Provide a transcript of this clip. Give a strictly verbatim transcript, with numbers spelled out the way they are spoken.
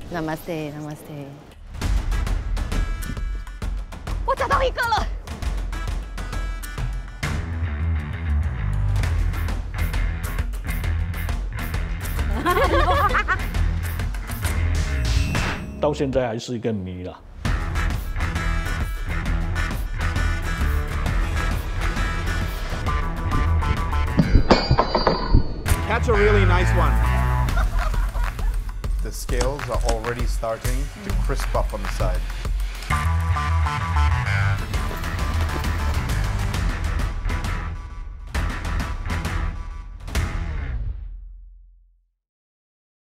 Namaste，Namaste。我找到一个了。 到现在还是一个谜啦。 That's a really nice one. The scales are already starting to crisp up on the side.